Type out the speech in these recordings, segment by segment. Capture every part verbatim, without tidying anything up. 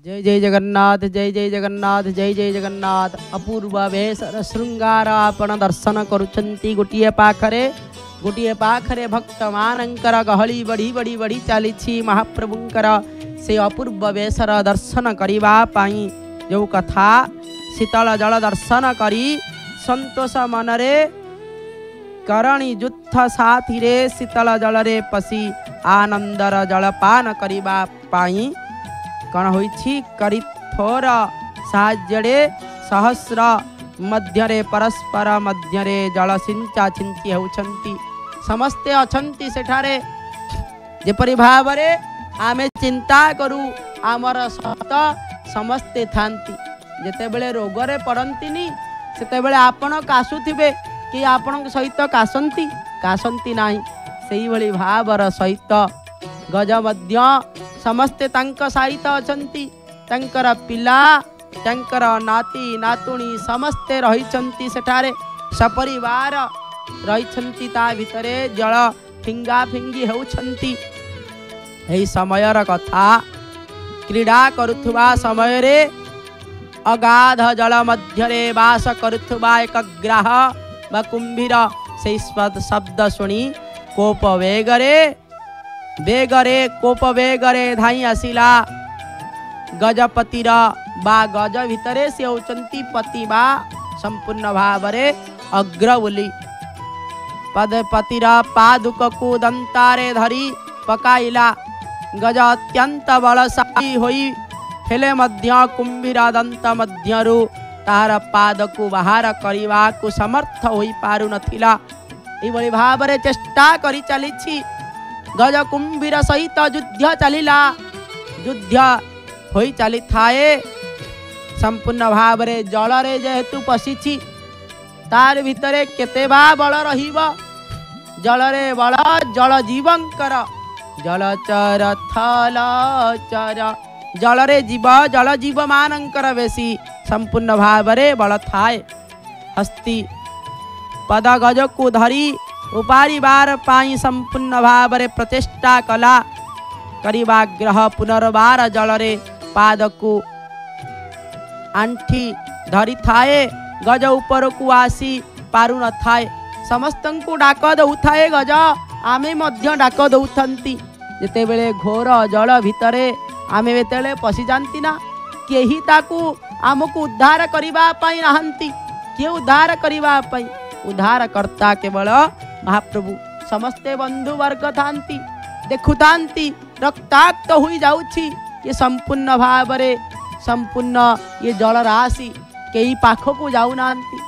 जय जय जगन्नाथ जय जय जगन्नाथ जय जय जगन्नाथ। अपूर्व वेश श्रृंगार आपण दर्शन करुछंती। गोटिए पाखरे गोटिए पाखरे भक्त मानकर गहली बढ़ी बढ़ी बढ़ी चली महाप्रभुंकर से अपूर्व वेशर दर्शन करिबा पाई जो कथा शीतल जल दर्शन करी संतोष मनरे करणी युद्ध साथी रे शीतल जल रे पसी आनंदर जलपान करिबा पाई कण होइछि करी थोर साहाଯ୍ୟରେ सहस्र मध्यरे परस्पर मध्यरे जल सिंचा छिंची होउछंती। समस्ते अछंती सेठारे जेपरि भावरे आमे चिंता करू आमर सत समस्ते थांती। जेते बेले रोगरे पड़ंतीनी सेते बेले आपण कासुथिबे कि आपण सहित कासंती कासंती नाही। सेही भली भावर सहित गज मध्य समस्ते तंक सहित अछंती। तंकर पिला तंकर नाती नातुणी समस्ते रहिछंती सेठारे सपरिवार रहिछंती। ता भितरे जल फिंगा फिंगी होउछंती। एही समयर कथा क्रीड़ा करुथुबा समय रे अगाध जल मध्यरे वास करुथुबा एक ग्राह बा कुंभीर से शब्द सुनी कोप वेगरे बेगरे कोप बेगरे धाई आसिला गजपतिर बा गज भितरे से होचंती पति बा संपूर्ण भावरे अग्र बोली पदपतिर पादुक को दंतारे धरी पकाइला। गज अत्यंत बलशाली होई हेले मध्य कुंभीर दंत मध्यरु तार पाद को बाहर करने को समर्थ होई पारु नथिला। एभली भावरे चेष्टा करी चलीछि। गज कुंभीर सहित युद्ध चलिला। युद्ध होई चली थाए संपूर्ण भावरे जलरे जेहेतु पशिछि तार भितरे केते बा बल रहिब। जलरे बल जल जीवंकर जलचर थलचर जलरे जीव जल जीव मानंकर बेसी संपूर्ण भावरे बल थाए। हस्ती पद गज को धरी उपारिबार पाई संपूर्ण भावरे प्रचेष्टा कला करिबा ग्रह पुनर्बार जलरे पाद को आंठी धरी थाए। गज ऊपर को आसी पारु न थाए। समस्तन को डाक दउथाए गज आमे मध्य डाक दउथंती। जेते बेले घोर जल भितरे आमे बेतेले पसी जानती ना केही ताकू आमको उद्धार करिबा पाई नाहंती। के उद्धार करिबा पाई उद्धार करता केवल महाप्रभु। समस्ते बंधु वर्ग थांती देखुतांती रक्ताक्त हुई जाउछि। ये संपूर्ण भावरे संपूर्ण ये जल राशि कई पाखकू जाऊ नांती।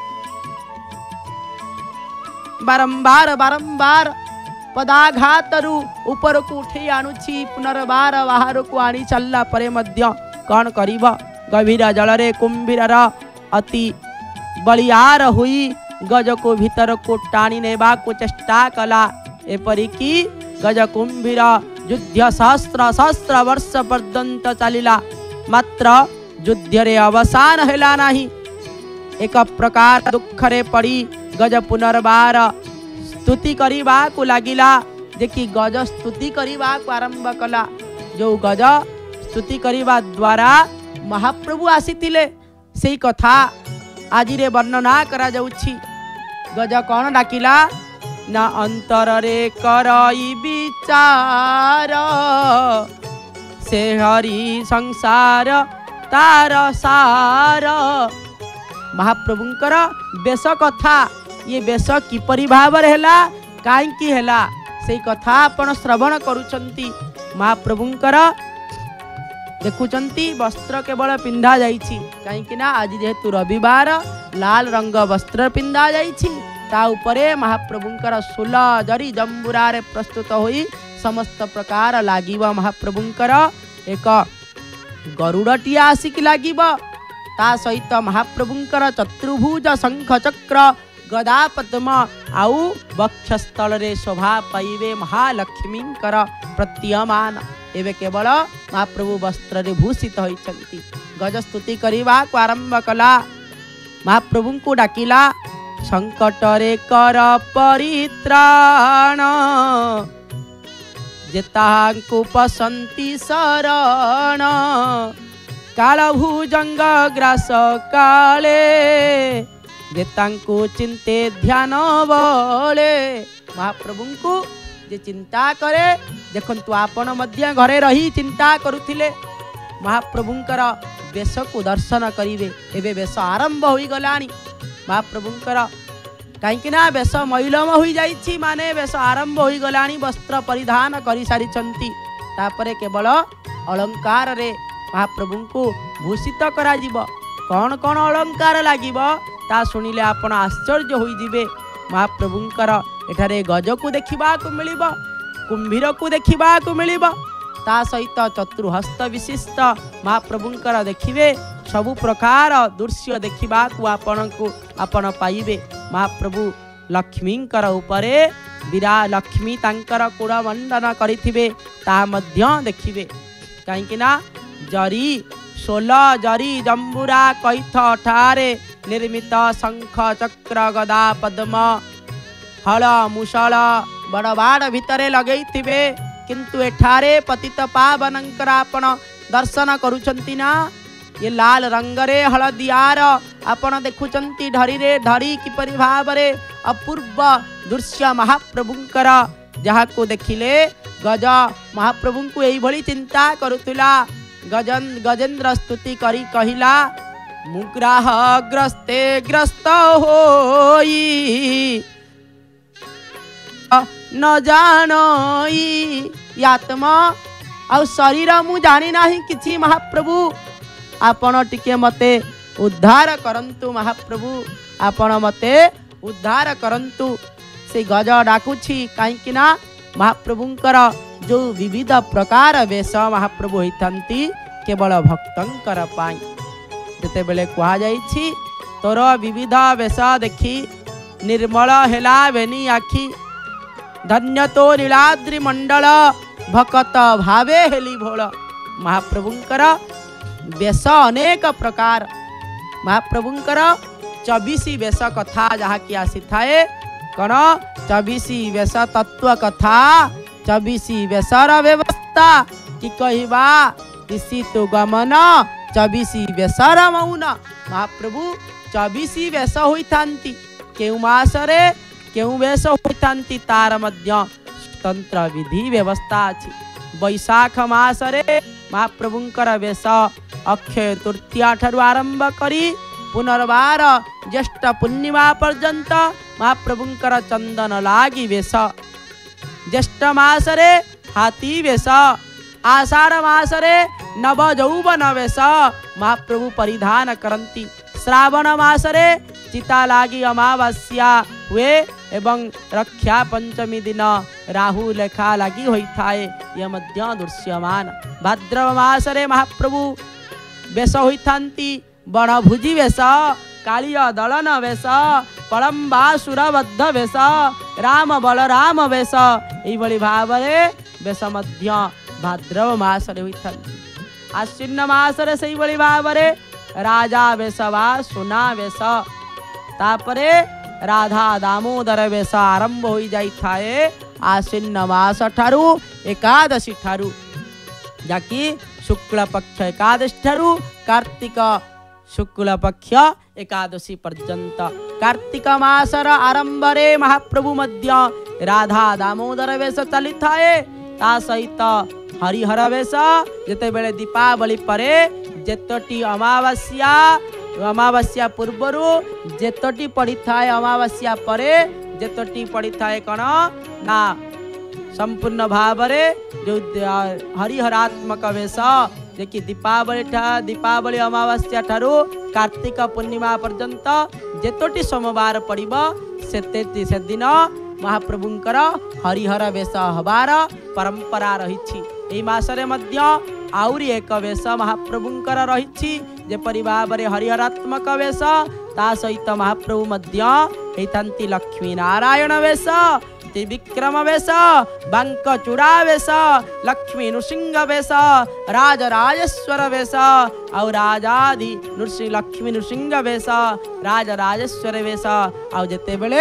बारंबार बारंबार पदाघातरु ऊपर को उठे आणुछि पुनर्बार बाहर को आनी चलला परे मध्य कौन करिब। गभीर जलरे कुंभीर अति बलियार हुई गज को भीतर को टाणी नेबा को चेष्टा कला। एपरिकी गज कुंभीर युद्ध सहस्र सहस्र वर्ष पर्यंत चलिला मात्र युद्धरे अवसान हेला नहीं। एक प्रकार दुखरे पड़ी गज पुनर्बार स्तुति करिबा को लागिला। देखी गज स्तुति करिबा को आरंभ कला। जो गज स्तुति करिबा द्वारा महाप्रभु आसीतिले सेही कथा आजिरे वर्णना करा जाउछि। गज कौन डाकिला ना अंतर रे करई विचार से हरि संसार तार सार। महाप्रभुंकर बेश कथा ये बेश किपरि भावरे हेला काईकी हेला से कथा आपण श्रवण करुचंती। महाप्रभुंकर देखुचंती वस्त्र केवल पिंधा जाइछि काईकी ना आज जेहेतु रविवार लाल रंग वस्त्र पिंधा जाइछि। ता उपरे महाप्रभुंकर सुला जरी जंबुरारे प्रस्तुत होई समस्त प्रकार लागिब। महाप्रभुंकर एक गरुड़टी आसिक लागिब। ता सहित महाप्रभुंकर चतुर्भुज शंख चक्र गदा पद्म आउ वक्षस्थल रे शोभा पाइबे महालक्ष्मींकर प्रतीयमान। एवं केवल महाप्रभु वस्त्र रे भूषित होइछंती। गज स्तुति करिबा को आरंभ कला। महाप्रभु को डाकिला संकट रे कर परित्राण जेतांकु पसंती शरण कालभुजंग ग्रास काले जे तांको चिंते ध्यान बले महाप्रभु को जे चिंता करे देखंतु आपण मध्य घरे रही चिंता करुथिले महाप्रभुंकर वेश को दर्शन करिवे एबे वेश आरंभ होई गलानी महाप्रभुंकर कहीं ना वेश मैलम हो जाइछि माने वेश आरंभ होई गलानी वस्त्र परिधान करि सारी छंती तापरे केवल अलंकार रे महाप्रभु को भूषित करा जीव कौन कौन अलंकार लागिबो ता सुनिले आपण आश्चर्य होई जिवे महाप्रभुंकर एठारे गज को देखा मिलिबो कुंभीर को देखा मिलिबो ता सहित चतुर्हस्त विशिष्ट महाप्रभुंकर देखिवे सबु प्रकार दृश्य देखा आपण को आपण पाइबे महाप्रभु लक्ष्मींकर उपरे विरा लक्ष्मी तांकर कुड़मंडन करिथिबे ता मध्य देखिवे कहीं ना जरी सोल जरी जंबुरा कैथ ठारे निर्मित शंख चक्र गदा पद्म हल मुसल बड़ बाड़ भितरे लगई थिबे किंतु एठारे पतित पावनंकर आपण दर्शन करुचंती ना ये लाल रंगरे हलदियार आपण देखुचंती धरी रे धरी किपरि भावरे अपूर्व दृश्य महाप्रभुंकर जहा को देखिले गज महाप्रभु को एई भली चिंता करुथिला गजन गजेंद्र स्तुति करी कहिला मुग्राह ग्रस्ते ग्रस्त होई न जानई आत्मा आ शरीर मु जानी नाही किछि महाप्रभु आपण टिके मते उद्धार करंतु महाप्रभु आपण मते उद्धार करंतु से गज डाकुछि काईकि ना महाप्रभुंकर जो विविध प्रकार वेश महाप्रभु होइथंती केवल भक्तंकर पाई जते बेले कहा जाइछि तोर विविध वेश देखी निर्मल हेला बेनी आखि धन्य तो लीलाद्रि मंडल भकत भावे हेली भोल महाप्रभुंकर वेश अनेक प्रकार महाप्रभुंकर चौबीस वेश कथा जहा कि आसी थाए कण चौबीस वेश तत्व कथा चौबीस वेशर व्यवस्था कि कहवा ऋषि तो गमन चौबीस वेशर मौन महाप्रभु चौबीस वेश होइथांती केउ मासरे केउ वेश होइथांती तार मध्य तंत्र विधि व्यवस्था अछि वैशाख मासरे महाप्रभुंकर वेश अक्षय तृतीया ठारू आरंभ करी पुनर्वार ज्येष्ठ पूर्णिमा पर्यंत महाप्रभुंकर चंदन लागी वेश ज्येष्ठ मासरे हाथी वेश आषाढ़ मासरे नव यौवन वेश महाप्रभु परिधान करंती श्रावण मासरे चिता लागी अमावास्या हुए एवं रक्षा पंचमी दिन राहु लेखा लगी होई थाए यह मध्य दृश्यमान भाद्रव मासरे महाप्रभु वेश होइथांती बणभुजी वेश कालिय दलन वेश पलम्बासुरबद्ध वेश राम बलराम वेश एभली भावरे वेश मध्य भाद्रव मासरे होइथांती आश्विन मासरे सेही भली भावरे राजा वेश वा सुना वेश तापरे राधा दामोदर वेश आरंभ हो जाई थाए आश्विन मास ठारू एकादशी ठारू जाकि शुक्ल पक्ष एकादशी ठारू कार्तिक शुक्ल पक्ष एकादशी पर्यंत कार्तिक मासर आरंभरे महाप्रभु मध्य राधा दामोदर वेश चली थाए ता सहित हरिहर वेश जेते बेले दीपावली परे जेतोटी अमावास्या अमावास्या पूर्वरु जेतोटी पड़ी थाए अमावास्या परे जेतोटी पड़ी थाए कण ना संपूर्ण भावरे जो हरिहरात्मक वेश जे कि दीपावली ठा दीपावली अमावास्या ठारू कार्तिक पूर्णिमा पर्यंत जेतोटी सोमवार पड़िबो सेते से दिन महाप्रभुंकर हरिहर वेश हबार परंपरा रही एई मासरे मध्य आउरी एक वेश महाप्रभुंकर रही जेपरि भावरे हरिहरात्मक वेश ता सहित महाप्रभु मध्य हेतांती लक्ष्मी नारायण वेश त्रिविक्रम वेश बांक चूड़ा वेश लक्ष्मी नृसिंह वेश राजराजेश्वर वेश और राजादि नृसिंह लक्ष्मी नृसिंह वेश राजराजेश्वर वेश आउ जेते बेले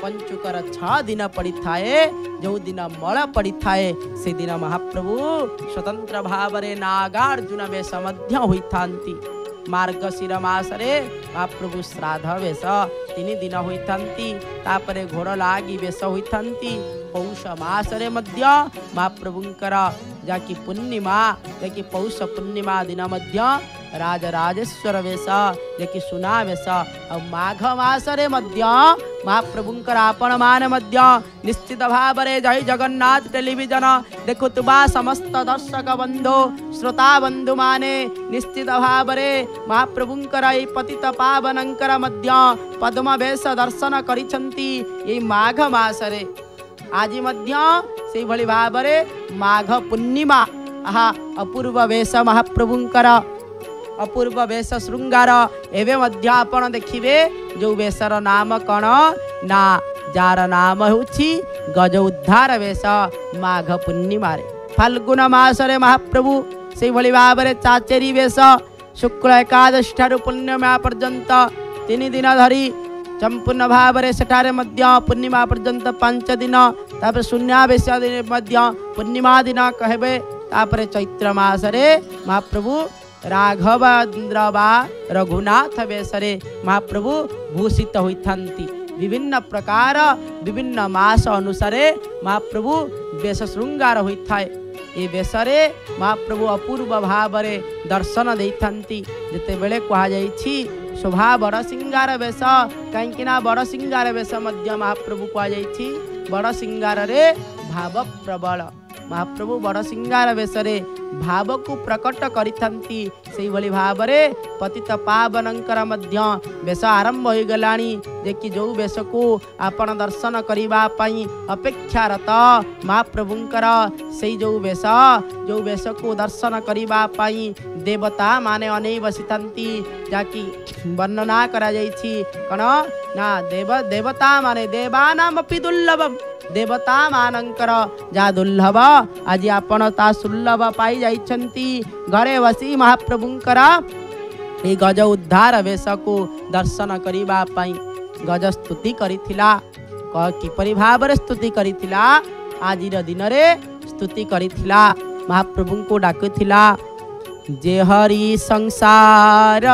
पंचुकर छ दिन पड़ी थाए जो दिन मल पड़ी थाए से दिन महाप्रभु स्वतंत्र भाव में नागार्जुन वेश मध्य होइथांती। मार्गशीर मासरे महाप्रभु श्राद्ध वेश तीन दिन होइथांती। तापरे घोड़ लागी वेश होइथांती। पौष मासरे मध्य महाप्रभुंकर जाकी पूर्णिमा जाकी पौष पूर्णिमा दिन मध्य राजराजेश्वर वेश जाकी सुना वेश और माघ मासरे मध्य महाप्रभुंकर आपण मान मध्य निश्चित भाव में जय जगन्नाथ टेलीविजन देखुवा समस्त दर्शक बंधु श्रोता बंधु माने निश्चित भाव में महाप्रभुंकर ये पतित पावनंकर मध्य पद्म वेश दर्शन करिछंती। ये माघ मासरे आज मध्य से भली भाव में माघ पूर्णिमा आहा अपूर्व वेश महाप्रभुंकर अपूर्व वेश श्रृंगार एवं मध्य आपण देखिए जो वेशर नाम कौन ना जार नाम होछि गज उद्धार वेश माघ पूर्णिमा फाल्गुन मासरे महाप्रभु से भली भाव में चाचेरी वेश शुक्ल एकादशी ठारू पूर्णिमा पर्यंत तीन दिन धरी संपूर्ण भाव में सेठारे मध्य पूर्णिमा पर्यंत पांच दिन तापर शून्यावेश दिन मध्य पूर्णिमा दिन कहबे। तापर चैत्र मासरे महाप्रभु राघवेंद्र बा रघुनाथ वेशरे महाप्रभु भूषित होइथांती। विभिन्न प्रकार विभिन्न मास अनुसार महाप्रभु वेश श्रृंगार होइथाए। ये वेशरे महाप्रभु अपूर्व भाव में दर्शन देइथांती। जेते बेले कहा जाइछि शोभा बड़ सिंगार वेश कहीं बड़ सिंगार वेश मध्य महाप्रभु कहा जाइछि बड़ सिंगार रे भाव प्रबल महाप्रभु बड़ सिंगार वेशरे भाव को प्रकट करिथांती। से भली भाव में पतित पावनंकर मध्य वेश आरंभ हो गलानी जे कि जो वेश को आपण दर्शन करिबा पई अपेक्षारत महाप्रभुंकर से जो वेश जो वेश को दर्शन करिबा पई देवता माने अनै बसिथांती। जाकी वर्णना करा जाइछि कण ना देव देवता माने देवानामपि दुर्लभम देवता मानंकर जा दुर्लभ आज आपण ता सुलभ पाई जाइछंती। घरे बसी महाप्रभुंकर ए गज उद्धार वेश को दर्शन करिबा पई गज स्तुति करिथिला किपरि भाव रे स्तुति करिथिला आजिर दिन रे स्तुति करिथिला महाप्रभु को डाकुथिला। जे हरि संसार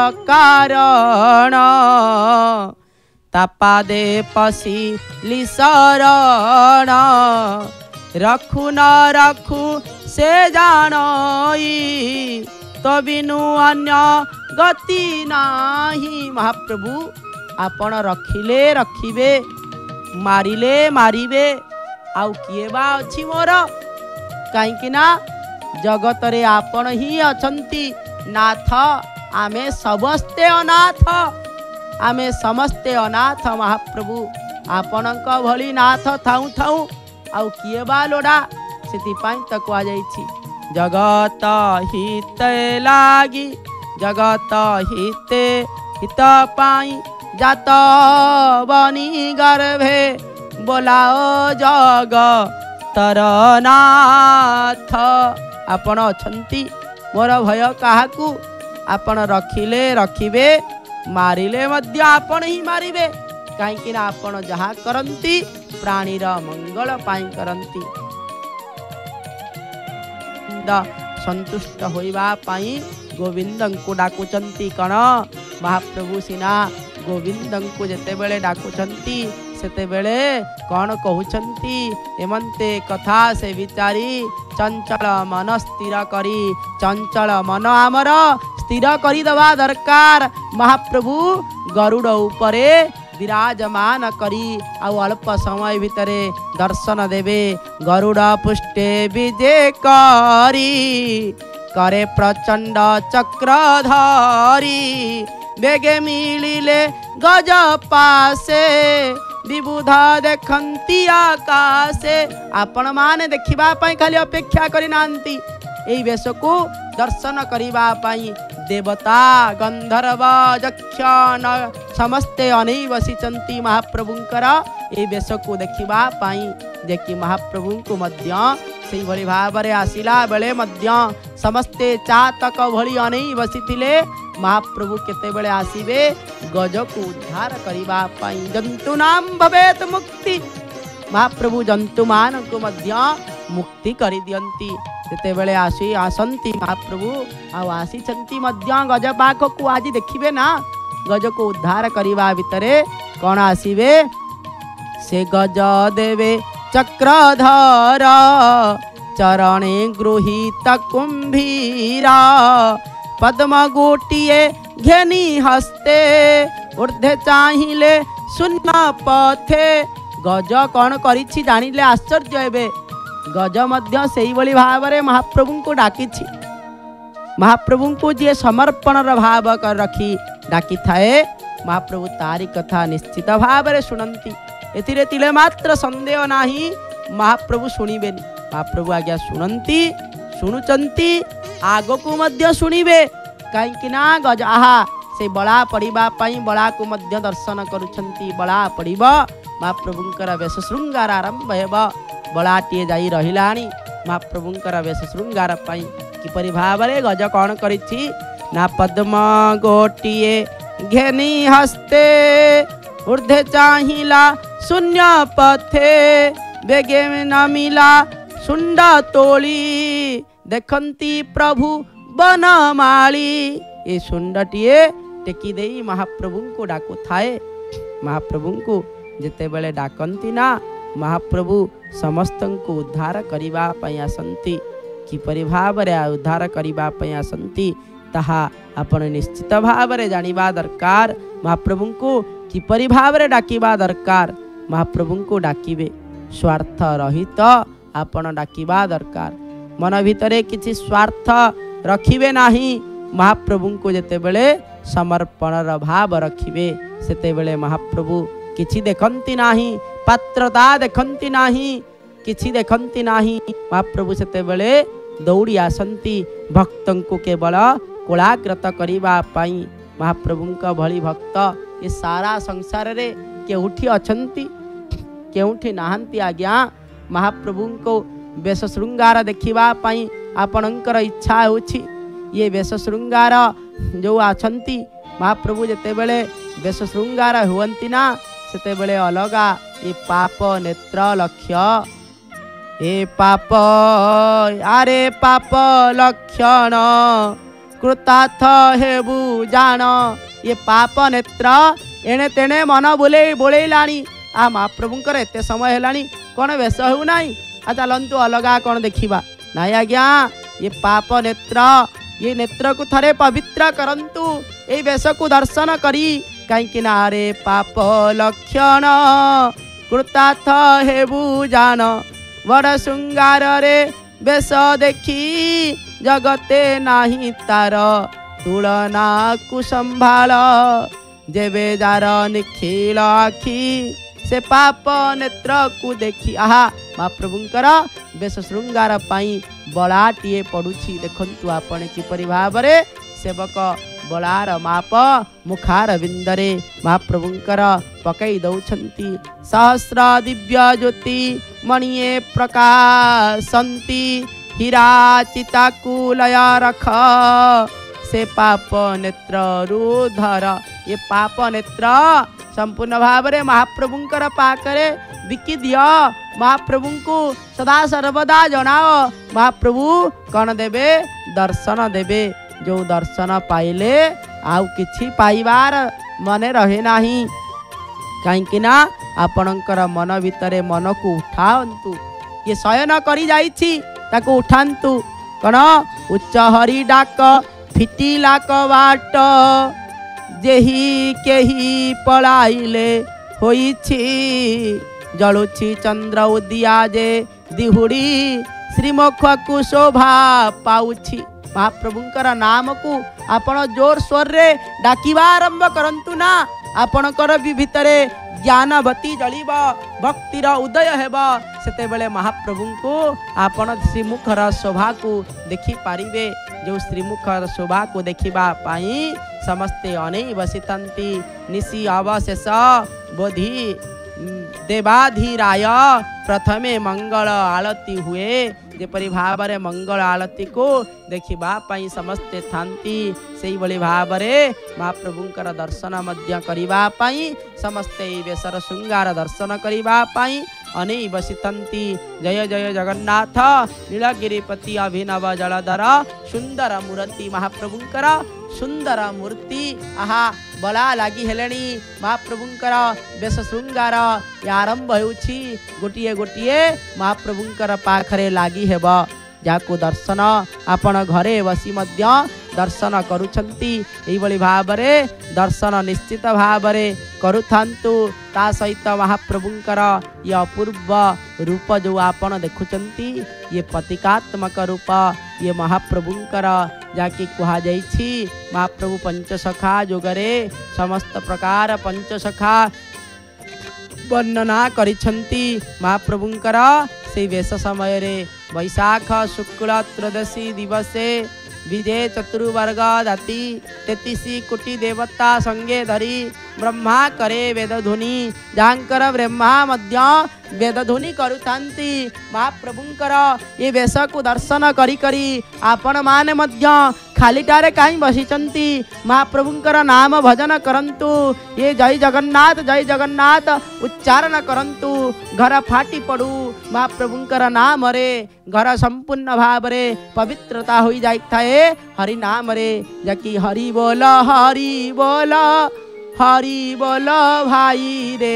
कारण तापादे पशिली शरण रखु न रखु से जानई तो बिनु अन्य गति नाही। महाप्रभु आपण रखिले रखिबे मारिले मारिबे आउ किए बा अछि मोर कहीं ना जगत रे आपण ही अछंती नाथ आमे समस्ते अनाथ आमे समस्ते अनाथ। महाप्रभु आपणक भली नाथ थाऊ थाऊ आउ किए बा लोड़ा सेति पाई त कहा जाइछि जगत हिते लागी जगत हिते हित पाई जात बनी गर्भे बोलाओ जग तरनाथ। आपण अछंती मोर भय काहाकू आपण रखिले रखिबे मारिले मध्य आपण ही मारिबे कहीं आपण जहाँ करंती प्राणीर मंगल पाई करंती। संतुष्ट होइबा पाई गोविंदं को डाकुचंती कण महाप्रभु सिना गोविंदं को जेते बेले डाकुचंती सेते बेले कौन कहउचंती एमंते कथा से विचारी चंचल मन स्थिर करी चंचल मन आमर स्थिर करी दबा दरकार। महाप्रभु गरुड़ उपरे विराजमान करी आउ अल्प समय भितरे दर्शन देवे गरुड़ पुष्टे विजे करी करे प्रचंड चक्रधारी बेगे मिलिले गज पासे विबुधा देखंती आकाशे। आपण माने देखिबा पई खाली अपेक्षा करि नांती एई वेश को दर्शन करिबा पई देवता गंधर्व यक्ष समस्ते अनै बसिचंती महाप्रभुंकर ए वेश को देखिबा पई देखि महाप्रभु को मध्य से भली भाव में आसिला बेले मध्य समस्ते चातक भली अनै बसिथिले महाप्रभु केतेबेले आसीबे गज को उद्धार करिबा पई जंतु नाम भवेत मुक्ति महाप्रभु जंतु मान को मध्य मुक्ति करि दियंती केतेबेले आसी आसंती महाप्रभु आ आसी चंती मध्य गज पाख को आज देखिबे ना गज को उद्धार करिबा भितरे कौन आसीबे से गज देवे चक्रधर चरणे गृहीत कुंभीरा पद्म गोटिए घेनी हस्ते ऊर्ध्वे चाहिए शून्य पथे गज कौन करिछि जानिले आश्चर्य हेबे गज मध्य सेही भली भावरे महाप्रभु को डाकिछि महाप्रभु को जी समर्पण भाव कर रखी डाकी थाए महाप्रभु तारी कथा निश्चित भावरे शुणंती एथिरे तिले मात्र संदेह नाही महाप्रभु शुणिबेनी महाप्रभु आज्ञा शुणंती शुणुचंती आगो को मध्य शुणिबे कहीं ना गज आहा से बड़ा पड़िबा पई बड़ा को मध्य दर्शन करुछंती बड़ा पड़िबा महाप्रभुंकर वेश श्रृंगार आरंभ हेबा बड़ाटिए जाई रहिलाणी महाप्रभुंकर वेश श्रृंगार पई किपरि भावरे गज कौन करिछि ना पद्म गोटिए घेनी हस्ते ऊर्ध्वे चाहिला शून्य पथे बेगे नमिला सुंड तोली देखंती प्रभु बनमाली ये सुंडटीए टेकी देई महाप्रभु को डाकु थाए महाप्रभु को जेते बेले डाकंती ना महाप्रभु समस्त को उद्धार करिबा पई आसंती किपरि भावरे उद्धार करिबा पई आसंती ताहा आपण निश्चित भावरे जानिबा दरकार महाप्रभु को किपरि भावरे डाकिबा दरकार महाप्रभु को डाकिबे स्वार्थ रहित आपण डाकिबा दरकार मन भितरे किछि स्वार्थ रखिबे नाही महाप्रभु को जेते बेले समर्पणर भाव रखिबे सेते बेले महाप्रभु किछि देखंती नाही पात्रता देखंती नाही किछि देखंती नाही महाप्रभु सेते बेले दौड़ी आसंती भक्तन को केवल कोलाग्रत करिबा पई महाप्रभुंका भली भक्त ये सारा संसार रे केउठी अछंती केउठी नाहंती आज्ञा महाप्रभु को वेश श्रृंगार देखिबा पई आपणकर इच्छा होछि ये वेश श्रृंगार जो आछंती महाप्रभु जेते बेले वेश श्रृंगार हुवंती ना सेते बेले अलगा ये पाप नेत्र लक्ष्य ए पाप आरे पाप लक्षण कृतार्थ हेबु जान ये पाप नेत्र एणे तेणे मन बोले बोलेलाणी आ महाप्रभुंकर एते समय हेलाणी कौन वेश हो नाई आ चलंतु अलगा कौन देखिबा नाई आज्ञा ये पाप नेत्र ये नेत्र को थरे पवित्र करंतु ए वेश को दर्शन करी कहीं ना रे पाप लक्षण कृतार्थ हेबु जान बड़ श्रृंगार रे बेश देखी जगते नाही तार तुलना को संभाल जेबे जार निखिल आखि से पाप नेत्र को देखी आहा महाप्रभुंकर बेश श्रृंगार पाई बड़ाटिए पड़ुछि देखंतु आपण किपरि भावरे सेवक बड़ार माप मुखार बिंदरे महाप्रभुंकर पकई दौछंती सहस्र दिव्य ज्योति मणिये प्रकाशंती हीरा चिताकुलय रख से पाप नेत्र रुधर ये पाप नेत्र संपूर्ण भावरे महाप्रभुंकर पाकरे बिकी दियो महाप्रभु को सदा सर्वदा जनाओ महाप्रभु कौन देबे दर्शन देबे जो दर्शन पाइले आउ किछि पाइबार मने रहे नाही कहीं ना आपणकर मन भितरे मन को उठांतु ये शयन करी जाइछि ताको उठांतु कौन उच्च हरि डाक फिटिला कबाट जेही केही पलाइले होइछि जलुछि चंद्र उदिया जे दिहुड़ी श्रीमुख को शोभा पाउछि महाप्रभुंकर नाम को आपण जोर स्वर रे डाकिबा आरंभ करंतु ना आपणकर भी भितरे ज्ञानवती जलिब भक्तिर उदय हेब सेते बेले महाप्रभु को आपण श्रीमुखर शोभा को देखि पारिबे जो श्रीमुखर शोभा को देखिबा पाई समस्ते अनेई बसितंती निशी अवशेष बोधि देवाधीराय प्रथमे मंगल आलती हुए जेपरि भाव में मंगल आलती को देखा समस्ते थांती से भली भाव में महाप्रभुंकर दर्शन करने समस्ते बेसर श्रृंगार दर्शन करने अने बसितंती। जय जय जगन्नाथ नीलगिरीपति अभिनव जलधर सुंदर मूर्ति महाप्रभुंकर सुंदर मूर्ति आहा बला लगी हेले महाप्रभुंकर बेस श्रृंगार आरंभ होउछि गोटिए गोटिए महाप्रभुंकर पाखरे लगी हेब जाको दर्शन आपण घरे बसी मध्य दर्शन करुछंती एइबली भावरे दर्शन निश्चित भावरे करुथांतु ता सहित महाप्रभुंकर ये अपूर्व रूप जो आपण देखुचंती ये प्रतीकात्मक रूप ये महाप्रभुंकर जाकि कहा जाइछि महाप्रभु पंचसखा जोगरे समस्त प्रकार पंचसखा वर्णना करिछंती महाप्रभुंकर से वेश समय रे वैशाख शुक्ल त्रयोदशी दिवसे विजय चतुर्वर्ग दाती तेतीसी कोटि देवता संगे धरी ब्रह्मा करे वेदध्वनि जांकर ब्रह्मा मध्य वेदध्वनि करुथांती महाप्रभुंकर ये वेश को दर्शन करी करी आपण माने मध्य खालीटारे कहीं बसीचंती महाप्रभुंकर नाम भजन करंतु ये जय जगन्नाथ जय जगन्नाथ उच्चारण करंतु घर फाटी पड़ू महाप्रभुंकर नाम रे घर संपूर्ण भाव रे पवित्रता होई जाइए हरि नाम रे जकी हरि बोल हरि बोल हरि बोल भाई रे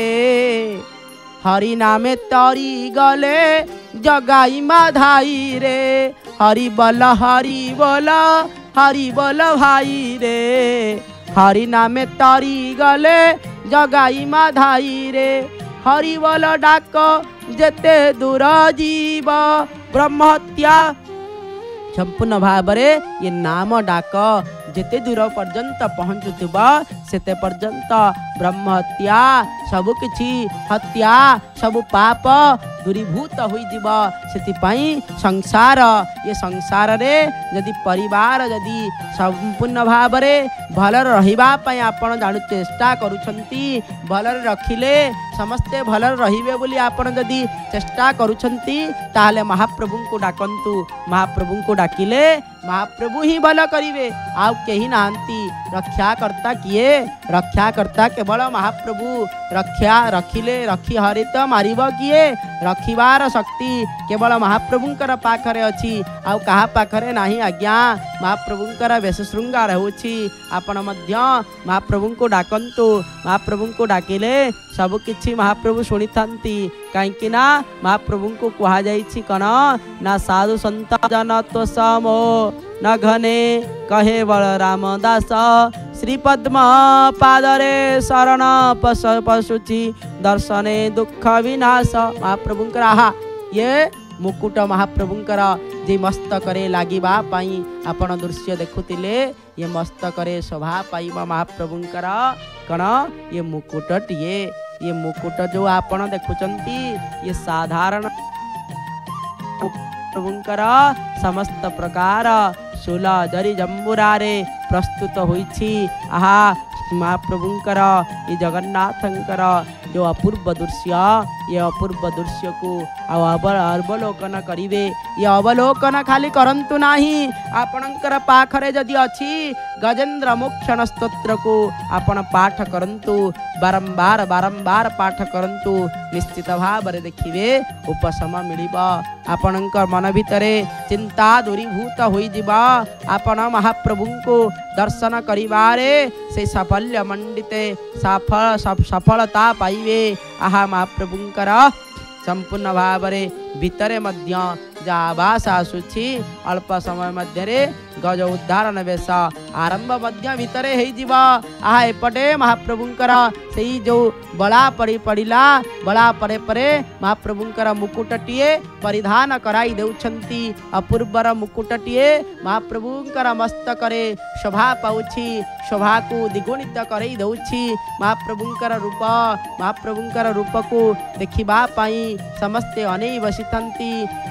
हरि नामे तरी गले जगाई माधाई रे हरि बोल हरि बोल हरि बोल भाई रे हरि नामे तरी गले जगाई माधाई रे हरि बोल डाक जेते दूर जीव ब्रह्महत्या संपूर्ण भाव में ये नाम डाक जेते दूर पर्यंत पहुँचुब सेते पर्यंत ब्रह्म हत्या सबु किछि हत्या सबु पाप दूरीभूत होइजिब। सेतिपाई संसार ये संसार रे यदि परिवार यदि संपूर्ण भाव में भल रहिबा पई आपण जानु चेष्टा करूछंती भल रखिले समस्ते भल रहिबे बोली आपण यदि चेष्टा करूछंती ताले महाप्रभु को डाकंतु महाप्रभु को डाकिले महाप्रभु ही भल करिवे आउ केही नांती रक्षा करता किए रक्षा करता केवल महाप्रभु रक्षा रखिले रखी हरित मारिब किए रखिबार शक्ति केवल महाप्रभुंकर पाखरे अछि आउ कहा पाखरे नाही आज्ञा महाप्रभुंकर वेश श्रृंगार होछि आपण मध्य महाप्रभु को डाकंतु महाप्रभु को डाकिले सब किछि महाप्रभु शुणी थांती कहीं ना महाप्रभु को कहा जाइछि कण ना साधु संत जन तो समो न घने कहे बलराम दास श्री पद्म पादरे शरण पश पशुचि दर्शने दुख विनाश। महाप्रभुंकर आहा ये मुकुट महाप्रभुंकर जे मस्तकरे लागिबा पाई आपण दृश्य देखुतिले ये मस्तकरे शोभा पाइबा महाप्रभुंकर कण ये मुकुटटिए ये मुकुट जो आपण देखुचंती ये साधारण प्रभुंकर समस्त प्रकार सोला जरी जम्बुरारे प्रस्तुत होइछि। आहा महाप्रभुंकर ये जगन्नाथंकर जो अपूर्व दृश्य ये अपूर्व दृश्य को अवलोकन करिवे ये अवलोकन खाली करंतु नाही आपणकर पाखरे जदि अछि गजेंद्र मोक्षण स्तोत्र को आपण पाठ करंतु बारंबार बारंबार पाठ करंतु निश्चित भाव रे देखिवे उपशम मिलिबा आपणकर मन भितरे चिंता दूरीभूत होई जिबा आपण महाप्रभु को दर्शन करिवारे से साफल्य मंडिते सफल सफलता पाइबे। आहा महाप्रभुंकर संपूर्ण भाव रे भितरे मध्य जा आवास आसुछि अल्प समय मध्य गज उद्धारण वेश आरंभ मध्य भितरे हेई जिवा। आहा एपटे महाप्रभुंकर सेई जो बड़ा पड़ी पड़िला बड़ा परे परे महाप्रभुंकर मुकुटटिए परिधान कराई देउछंती अपूर्वर मुकुटटिए महाप्रभुंकर मस्तकरे शोभा पाउछि शोभा को द्विगुणित करई देउछि। महाप्रभुंकर रूप महाप्रभुंकर रूप को देखिबा पाई समस्ते अनेई बसिथंती किपरि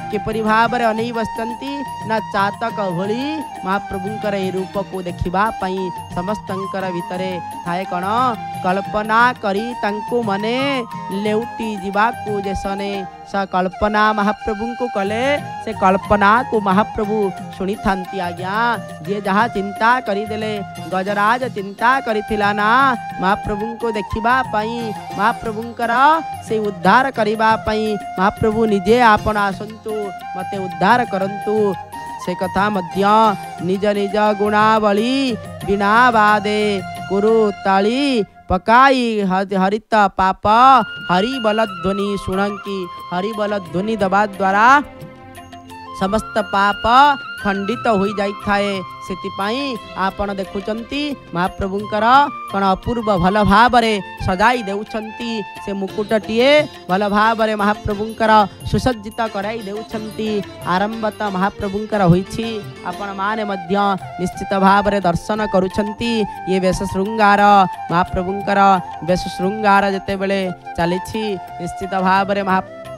भाव में अनै बसती ना चातक भली महाप्रभुंकर ए रूप को देखा समस्तंकर भितरे थाए कण कल्पना करी तांको मने लेउटी जीवाकू जेसने स कल्पना महाप्रभु को कले से कल्पना को महाप्रभु शुणी थांती आज्ञा जे जहाँ चिंता करिदेले गजराज चिंता करिथिला ना महाप्रभु को देखिबा पई महाप्रभुंकर से उद्धार करिबा पई महाप्रभु निजे आपण आसंतु मते उद्धार करंतु से कथा मध्य निज निज गुणावली बिना बादे कुरु ताली पकाई हरित पाप हरि बल ध्वनि शुणंकी हरि बल ध्वनि दबा द्वारा समस्त पाप खंडित हो जाए से आपण देखुंती महाप्रभुंकर कौन अपूर्व भल भाव सजाई देउछंती से मुकुटटीए भल भाव महाप्रभुंकर सुसज्जित कराई देउछंती आरंभत महाप्रभुंकर होईछि आपण माने मध्य निश्चित भाव दर्शन करुछंती ये वेश श्रृंगार महाप्रभुंकर वेश श्रृंगार जेते बेले चलीछि निश्चित भाव महा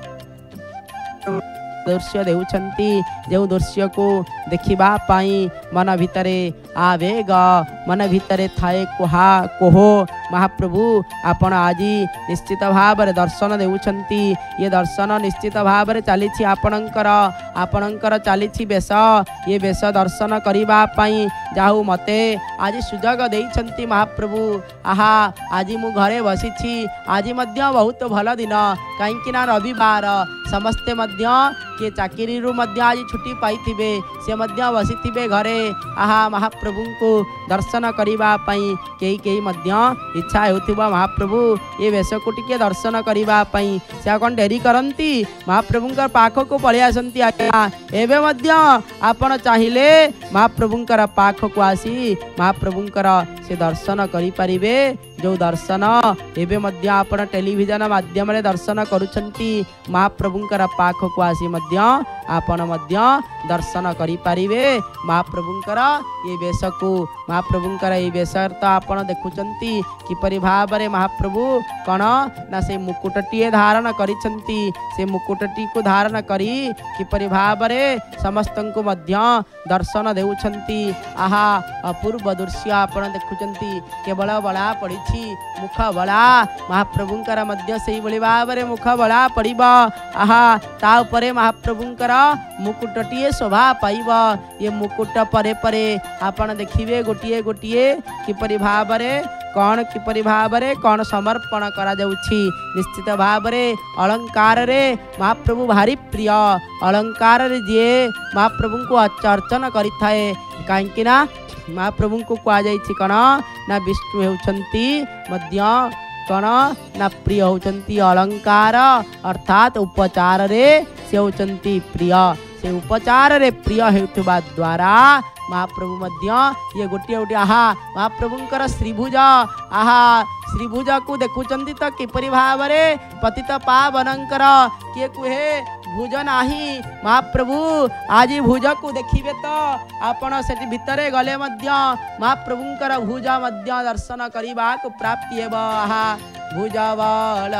दृश्य देउछंती जो दृश्य को देखिबा पाई मन भितरे आवेग मन भितरे थाए कोहा कोहो महाप्रभु आपण आज निश्चित भाव दर्शन देउछंती ये दर्शन निश्चित भाव चली आपणकर आपणकर चली बेश ये बेश दर्शन करबा पाई जाहु मते आज सुजोग देइछंती महाप्रभु आहा आज मु घरे बसी आज मध्य बहुत भल दिन कहीं रविवार समस्ते मध्य किए चाकरी रु मध्य आज छुट्टी पाई से मध्य बसी घरे आहा महाप्रभु को दर्शन करबा पाई कई कई मध्य इच्छा होथिबा महाप्रभु ये वेश को टिके दर्शन करबा पाई से कौन डेरी करंती महाप्रभुंकर पाख को पळि आसंती आज्ञा एबे मध्य आपण चाहिए महाप्रभुंकर पाख को आसी महाप्रभुंकर से दर्शन करि परिबे जो दर्शन एबे मध्य आपण टेलीविजन माध्यम रे दर्शन करूछंती महाप्रभुंकर पाख को आसी मध्य आपण मध्य दर्शन करि परिबे महाप्रभुंकर ये वेश को महाप्रभुंकर ये वेश तो आपण देखुचंती किपरि भाव रे महाप्रभु कण ना से मुकुटटीए धारण करिसंती से मुकुटटी को धारण करी किपरि भाव रे समस्तन को मध्य दर्शन देउछंती आहा अपूर्व दृश्य आपण देखुचंती केवल बड़ा पड़ी मुख बड़ा महाप्रभुंकर मध्य से भली भाव रे मुख बड़ा पड़िबा आहा ता उपरे महाप्रभुंकर मुकुटटीए शोभा पाइब ये मुकुट परे परे आपण देखिबे गोटिए गोटिए किपरि भाव रे कौन किपरि भाव रे कौन समर्पण करा जाउछि निश्चित भाव रे अलंकार रे महाप्रभु भारी प्रिय अलंकार रे जे महाप्रभु को अर्चन करिथाए काहेकि ना महाप्रभु को कहा जाइछि कण ना विष्णु हेउछंती मध्य कण ना प्रिय होचंती अलंकार अर्थात उपचार रे से होचंती प्रिय से उपचार रे प्रिय हेउथबा द्वारा महाप्रभु मध्य ये गोटे गोटे आहा महाप्रभुंकर श्रीभुज आहा श्रीभुज को देखुचंती तो किपरि भाव रे पतित पावनंकर किए कुहे भुज नाही महाप्रभु आज भुज को देखिबे तो आपण सेठी भितरे गले मध्य महाप्रभुंकर भुज मध्य दर्शन करबा को प्राप्ति हेबा आहा भुज बल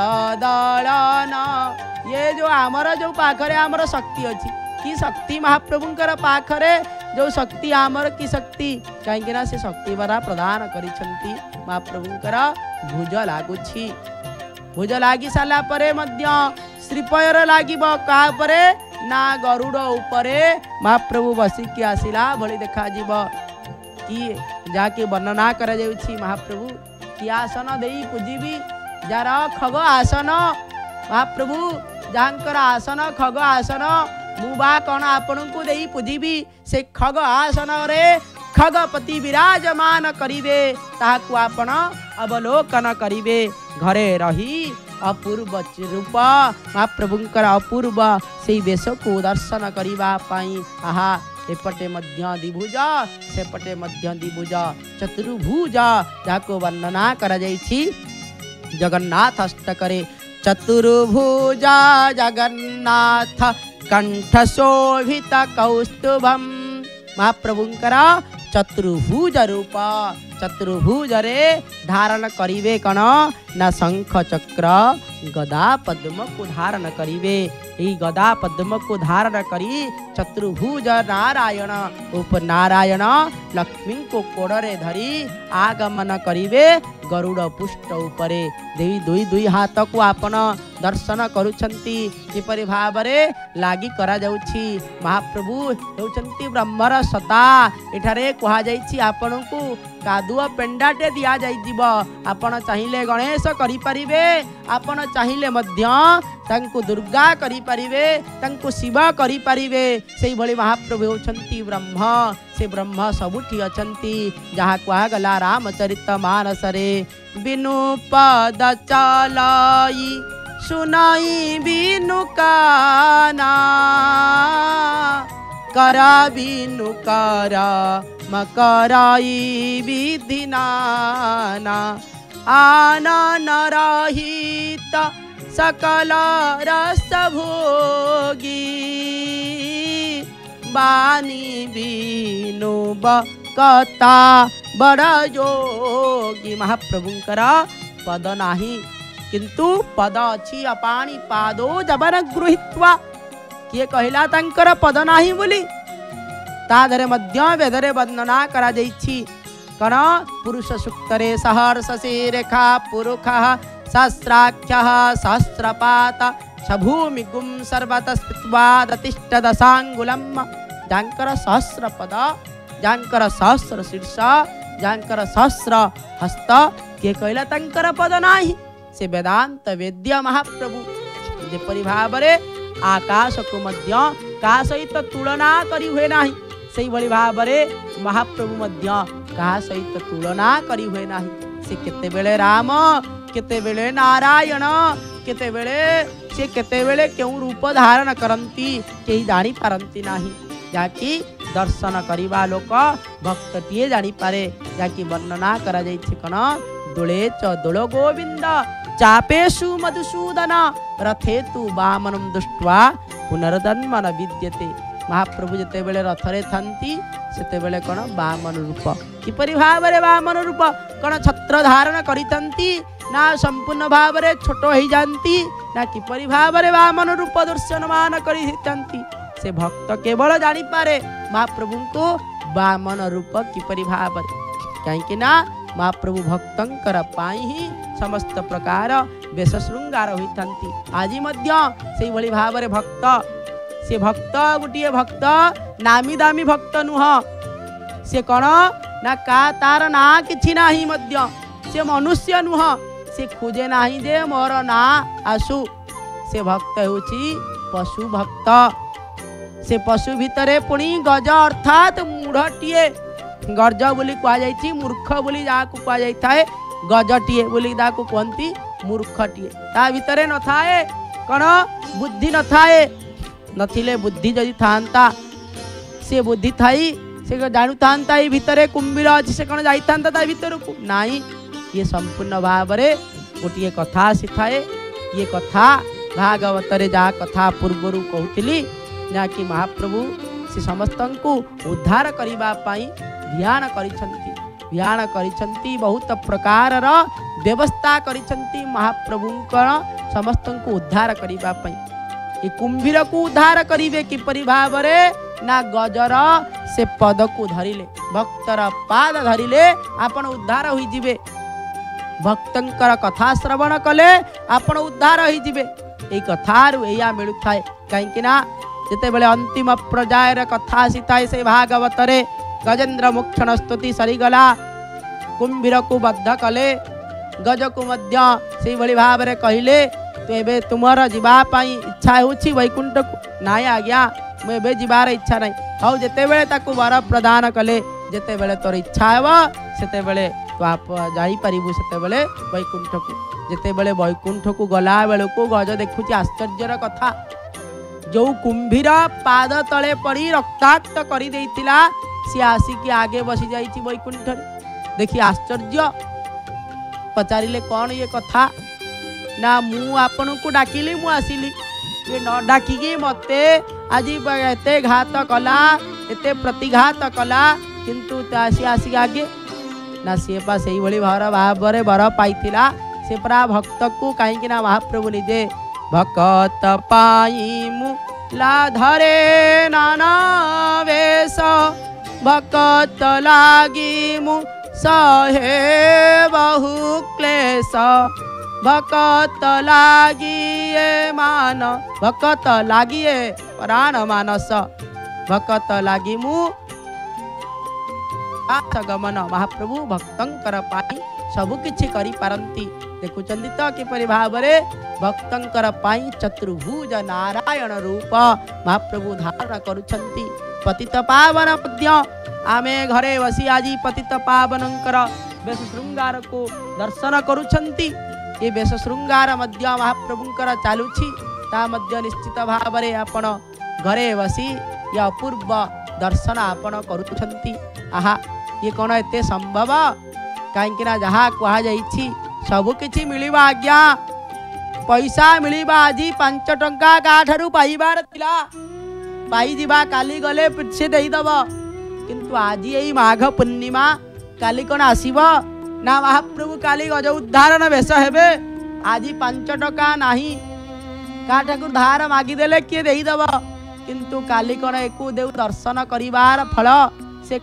दलन ये जो आमर जो पाखरे आमर शक्ति अछि की शक्ति महाप्रभुंकर पाखरे जो शक्ति आमर की शक्ति कहीं ना से शक्ति बरा प्रदान करिसंती महाप्रभुंकर भुज लागुछि भुज लागी साला परे मध्य श्रीपयर लागिब कहा परे ना गरुड़ उपरे महाप्रभु बसिकी आसिला भली देखा जीव कि जाके वर्णना करा जाउछि महाप्रभु कि आसन देई पूजिबी जार खग आसन महाप्रभु जांकर आसन खग आसन मुबा कौन आपण को देई पूजिबी से खग आसन रे खगपति विराजमान करिवे ताहाकु आपण अवलोकन करिवे घरे रही अपूर्व रूप महाप्रभुंकर अपूर्व से वेश को दर्शन करबा पाई आहा एपटे मध्य द्विभुज सेपटे मध्य द्विभुज चतुर्भुज जाको वर्णना करा जाइछि जगन्नाथ अष्टकरे चतुर्भुज जगन्नाथ कंठ शोभित कौस्तुभम महाप्रभुंकर चतुर्भुज रूप चतुर्भुज रे धारण करिवे कण ना शंख चक्र गदा पद्म को धारण करिवे। ई गदा पद्म को धारण करी चतुर्भुज नारायण उप नारायण लक्ष्मी को कोड़रे धरी आगमन करिवे गरुड़ पुष्ट उपरे। देवी दुई दुई हाथ को आपण दर्शन करुछंती किपरि भावरे लागी करा जाउछि। महाप्रभु हेउछंती ब्रह्मर सता। एठारे कहा जाइछि आपण को कादुआ पेंडाटे दिया जाई दिबो। आपण चाहिले गणेश करि परिबे, आपण चाहिले मध्य तांको दुर्गा करि परिबे, तांको शिव करि परिबे। सेही भली महाप्रभु होछंती ब्रह्म। से ब्रह्म सबुठी अछंती जहा कुआ गला रामचरित मानस रे। बिनु पद चलाई सुनाई बिनु काना करा बिनु करा मकराई विधि नाना। आनन रहित सकल रस भोगी बानी बिनु बकता बड़ा योगी। महाप्रभुंकर पद नाही किंतु पद अछि अपाणी पादो जबर गृहीत्वा। किए कहिला तांकर पद नाही बोली ता धरे मध्य वेदरे वर्णना करा जाइछि। कण पुरुष सूक्तरे सहर्ष से रेखा पुरुषः सहस्राख्यः सहस्रपात सभूमि गुम सर्वत स्थित्वा दतिष्ठ दशांगुलम। जांकर सहस्र पद जांकर सहस्र शीर्ष जांकर सहस्र हस्त के कहला तांकर पद नाही। से वेदांत वेद्य महाप्रभु जेपरि भावरे आकाश को मध्य का सहित तुलना करी हुए नाही। सेही भली भावरे महाप्रभु मध्य का सहित तुलना करी हुए नाही। से केते बेले राम केते बेले नारायण केते बेले से केते बेले केउ रूप धारण करंती केही जानी पारंती नाही। जाकी दर्शन करिबा लोक भक्त टिए जानी पारे। जाकी वर्णना करा जाइछि कण दुले च दुल गोविंद चापेषु मधुसूदन रथे तु वामनं दृष्ट्वा पुनर्जन्म न विद्यते। महाप्रभु जेते बेले रथरे थांती सेते बेले कण वामन रूप किपरि भावरे वामन रूप कण छत्र धारण करितंती ना संपूर्ण भावरे छोट होई जानती ना किपरि भावरे वामन रूप दर्शनमान करितंती। से भक्त केवल जानी पारे महाप्रभु को वामन रूप किपरि भावरे। कहीं ना महाप्रभु भक्तंकर पाई ही समस्त प्रकार बेश श्रृंगार होइथांती। आज मध्य सेही भली भावरे भक्त से भक्त गोटे भक्त नामी दामी भक्त नुह। से कण ना का तार ना किछि नाही मध्य से मनुष्य नुह। से खोजे नाही जे मोर ना आसु। से भक्त होछि पशु भक्त। से पशु भितरे पुणी गज अर्थात मूढ़टीए गर्ज बोली कह जाइछि। मूर्ख बोली जाको कह जाय थाए गजटीए बोली जाको कहंती मूर्खटीए। ता भितरे न थाए कण बुद्धि न थाए। नथिले बुद्धि जदि थांता से बुद्धि थाई से जानु थांता ये भितरे कुंभीर अछि से कण जाई थांता ता भितर को नाही। ये संपूर्ण भावरे गोटे कथा सिथाए। ये कथा भागवत रे जा कथा पूर्वरु कहूतिली ना कि महाप्रभु से समस्त को उद्धार करिबा पाई ध्यान करिछंती ध्यान करिछंती बहुत प्रकार रा व्यवस्था करिछंती महाप्रभुंकर समस्त को उद्धार करिबा पाई। ये कुंभीर को उद्धार करिवे किपरि भावरे ना गजर से पद को धरिले भक्तर पाद धरिले आपण उद्धार होई जिवे। भक्तंकर कथा श्रवण कले आपण उद्धार होई जिवे। ए कथारु एया मिलु थाए काहेकि ना जेते बेले अंतिम पर्यायर कथा आसीताए से भागवत रे गजेंद्र मुक्षण स्तुति सरीगला कुंभीर को बद्ध कले गज को मध्य से भली भाव रे कहिले तो एबे तुमर जीवा पाई इच्छा होछि वैकुंठ को नाय आज्ञा मु एबे जीवार इच्छा नहीं। हौ जेते बेले ताकू वर प्रदान कले जेते बेले तोर इच्छा हेबो सेते बेले तो आप जाई परिबु सेते बेले वैकुंठ को। जेते बेले वैकुंठ को गला बेले को गज देखुछि आश्चर्यर कथा। जो कुंभीर पाद तले पड़ी रक्ताक्त करी देइतिला सी आसिकी आगे बसी जाइछि वैकुंठ। देखि आश्चर्य पचारिले कौन ये कथा ना मु आपन को डाकिली मु आसिली ये न डाकिकी मते आज एते घात कला एते प्रतिघात कला किंतु सी आसिक आगे ना सी पा से भली भर भाव वर पाई से परा भक्त को कहीं महाप्रभु निजे भक्त पाई मुला धरे नाना वेश भक्त लागी मु सहे बहु क्लेश भक्त लागी मान भक्त लागी प्राण मानस भक्त लागी मु गमन महाप्रभु भक्तंकर पाई सबु किछि करि पारंती देखुचंदी तो किपरि भाव रे भक्तंकर पाई चतुर्भुज नारायण रूप महाप्रभु धारण करुछंती पतित पावन मध्य आमे घरे बसी आज पतित पावनंकर वेश श्रृंगार को दर्शन करुछंती ये वेश श्रृंगार मध्य महाप्रभुंकर चालुछि ता मध्य निश्चित भाव रे आपण घरे बसी ये अपूर्व दर्शन आपण करुछंती आहा ये कौन एते संभव कहीं जहाँ कह सबु किछि मिलिबा आज्ञा पैसा मिलिबा आज पांच टंका का ठारू पाइबार थिला पाई जिबा काली गले से देईदब किंतु आज यही माघ पूर्णिमा काली कौन आसीब ना महाप्रभु काली गज उद्धारण बेश हेबे आज पांच टका नाही का ठाकुर धार मागिदेले किए देईदब किंतु काली कौन एकु देव दर्शन करिवार फल से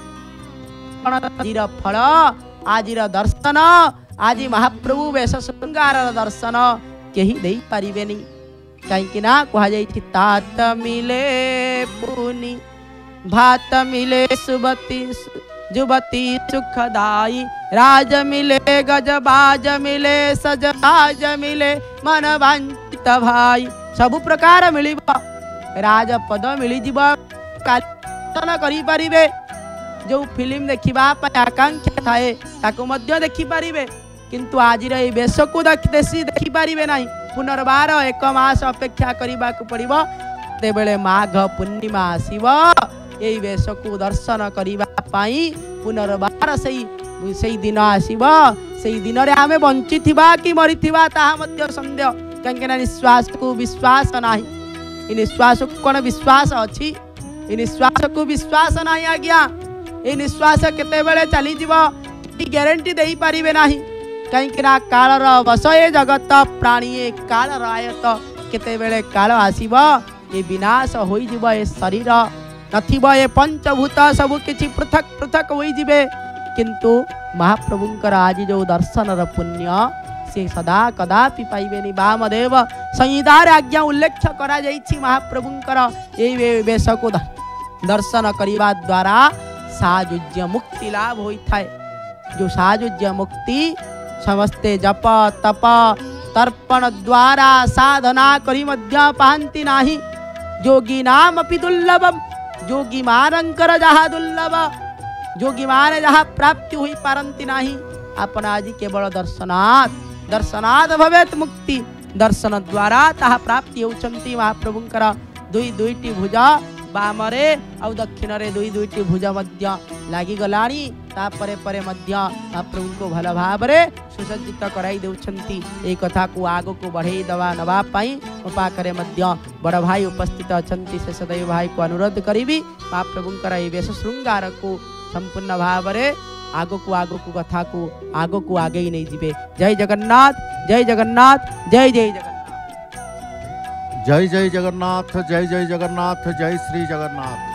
आजिर फल आजिर दर्शन आज महाप्रभु वेश श्रृंगार दर्शन केही देई पारिबेनी कहीं ना कह तात मिले पुनि भात मिले सुबती जुबती सुखदाई राज मिले गजबाज मिले सजबाज मिले मन वांछित भाई सबु प्रकार मिलिबा राजपद मिली जीवा काली करि परिबे जो फिल्म देखा आकांक्षा थाए ताको मध्य देखि पारिबे किंतु आज वेश को देशी देखि पारिबे नहीं पुनर्बार एक मास अपेक्षा करने को पड़िबो तेबेले माघ पूर्णिमा आसीबो एई वेश को दर्शन करबा पाई पुनर्बार सही सही दिन आसीबो सही दिन रे आमे बंची थिबा कि मरि थिबा ताहा मध्य संदेह कहीं निश्वास को विश्वास नाही इ निश्वास को कोन विश्वास अछि इ निश्वास को विश्वास नाही आज्ञा ये निश्वास केते बेले चली जीव ग्यारंटी दे पारिबे नाही कहीं कालर बस ये जगत प्राणी काल रायत केते बेले काल आसीब ये विनाश होई जीव ये शरीर नथिब ये पंचभूत सबु किछि पृथक पृथक होई जिबे किंतु महाप्रभुंकर आज जो दर्शन पुण्य से सदा कदापि पाइबेनी वामदेव संहितार आज्ञा उल्लेख करा जाइछि महाप्रभुंकर ये वेश को दर्शन करिबा द्वारा साजुज्य मुक्ति लाभ होता है जो साजुज्य मुक्ति समस्ते जप तप तर्पण द्वारा साधना करी मध्य पाहंती नाही जोगी नाम अपि दुर्लभम जोगी मानंकर जहा दुर्लभ जोगी मान जहा प्राप्ति हुई पारंती नाही आपण आज केवल दर्शनात् दर्शनात् भवेत मुक्ति दर्शन द्वारा ताहा प्राप्ति होउचंती महाप्रभुंकर दुई दुईटी भुजा बामरे आउ दक्षिण रे दुई दुईटी भुज मध्य लागी गलानी तापरे परे मध्य महाप्रभु को भल भाव रे सुसज्जित कराई देउछंती ए कथा को आगो को बढ़ाई दवा नवा पाई मो पाखरे मध्य बड़ भाई उपस्थित अछंती से सदैव भाई को अनुरोध करिबी महाप्रभुंकर ए वेश श्रृंगार को संपूर्ण भाव रे आगो को आगो को कथा को आगो को आगे ही नहीं जीवे जय जगन्नाथ जय जगन्नाथ जय जय जगन्नाथ जय जय जगन्नाथ जय जय जगन्नाथ जय श्री जगन्नाथ।